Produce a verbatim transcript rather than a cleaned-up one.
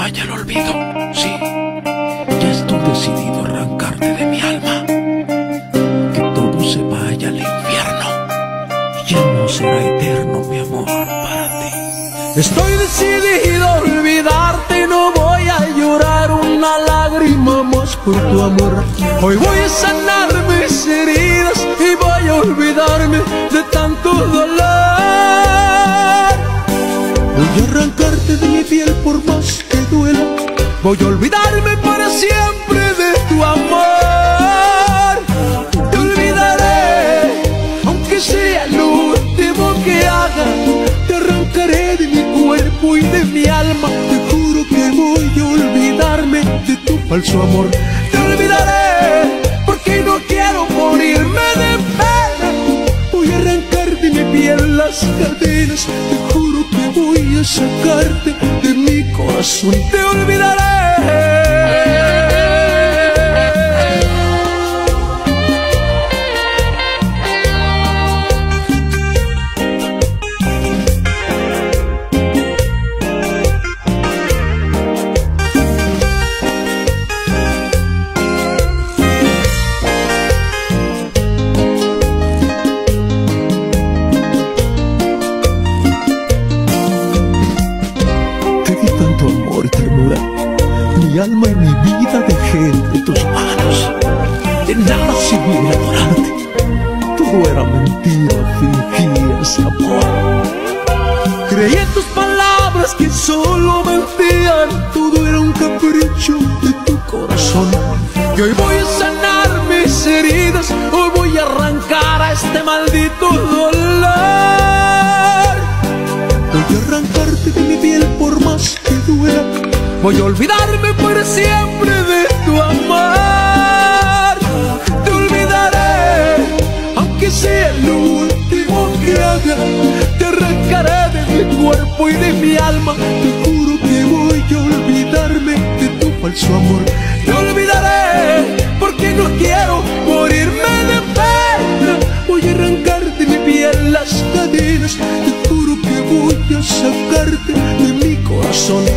vaya al olvido, sí. Ya estoy decidido a arrancarte de mi alma. Que todo se vaya al infierno. Ya no será eterno mi amor para ti. Estoy decidido a olvidarte y no voy a llorar una lágrima más por tu amor. Hoy voy a sanar mis heridas y voy a olvidarme de tanto dolor. Voy a arrancarte de mi piel por más que duela. Voy a olvidarme para siempre de tu amor. Te olvidaré, aunque sea lo último que haga. Te arrancaré de mi cuerpo y de mi alma. Te juro que voy a olvidarme de tu falso amor. Te olvidaré, porque no quiero morirme de pena. Voy a arrancar de mi piel las cadenas. Te juro que voy a sacarte de mi corazón. Te olvidaré. Mi alma y mi vida dejé entre tus manos. De nada sirviera adorarte. Todo era mentira, fingías amor. Creí en tus palabras que solo mentían. Todo era un capricho de tu corazón. Y hoy voy a sanar mis heridas. Hoy voy a arrancar a este maldito dolor. Voy a arrancarte de mi piel por más que duela. Voy a olvidarme para siempre de tu amor. Te olvidaré, aunque sea lo último que haga. Te arrancaré de mi cuerpo y de mi alma. Te juro que voy a olvidarme de tu falso amor. Te olvidaré, porque no quiero morirme de pena. Voy a arrancar de mi piel las cadenas. Te juro que voy a sacarte de mi corazón.